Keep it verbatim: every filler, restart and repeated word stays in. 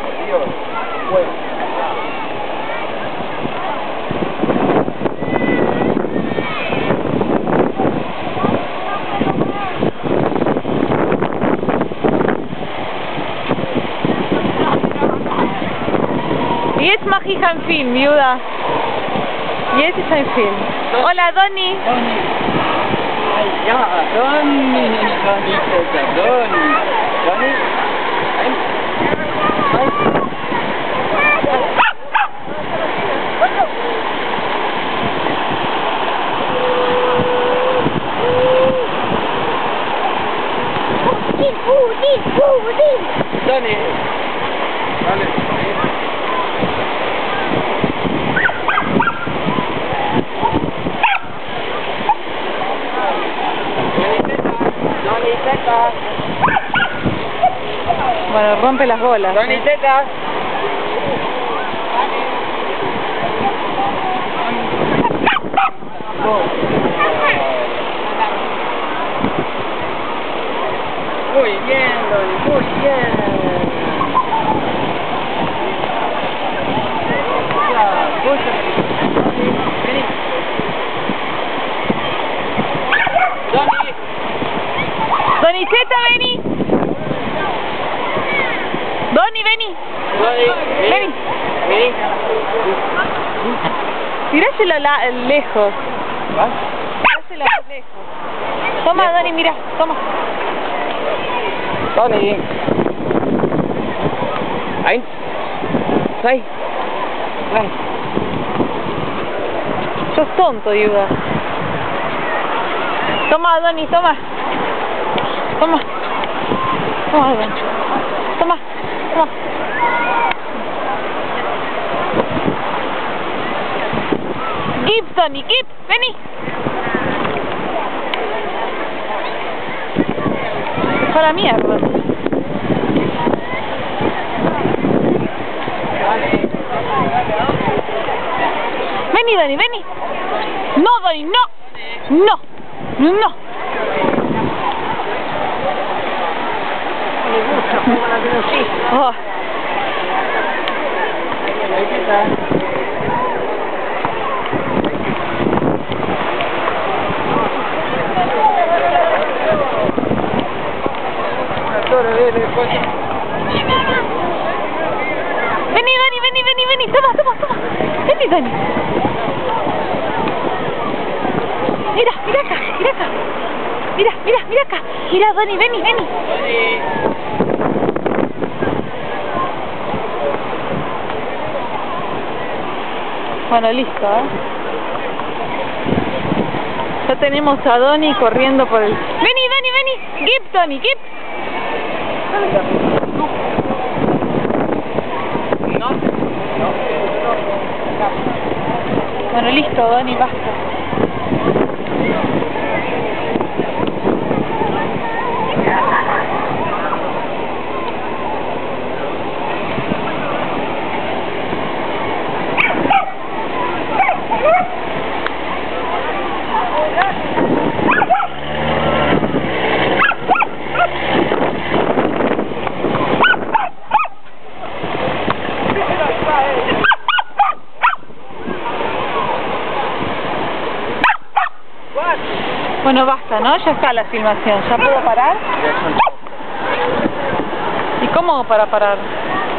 Dios. Bueno. Jetzt mache ich einen Film, Judah. Jetzt ist ein Film. Hola, Donny. Donny. Ay, ja, Donny, Donny, Donny. Donny. Eins, zwei. Donny. Vale. Donny, teta. Bueno, rompe las bolas. Donny, teta. Muy bien, Donny, muy bien. Vení. Donny. Donny, Zeta, vení. Donny, vení. Donny, Vení. Vení. Tiráselo la lejos. ¿Vas? Tiráselo más lejos. Toma, Donny, mira, toma. Donny. Eins, zwei, drei. Sos tonto, Judah. Toma, Donny, toma. Toma. Toma, Donny. Toma. Toma. Gib, Donny, gib. Vení. Para la mierda. Vení, Donny, vení. No, Donny, no. No. No. Oh. Vení, Donny, vení, vení, vení. Toma, toma, toma. Vení, Donny. Mira, mira acá, mira acá. Mira, mira, mira acá. Mira, Donny, vení, vení. Bueno, listo, ¿eh? Ya tenemos a Donny corriendo por el... Vení, Donny, vení. Gib, Donny, gib. Bueno, listo, Donny, basta. Bueno, basta, ¿no? Ya está la filmación. ¿Ya puedo parar? ¿Y cómo para parar?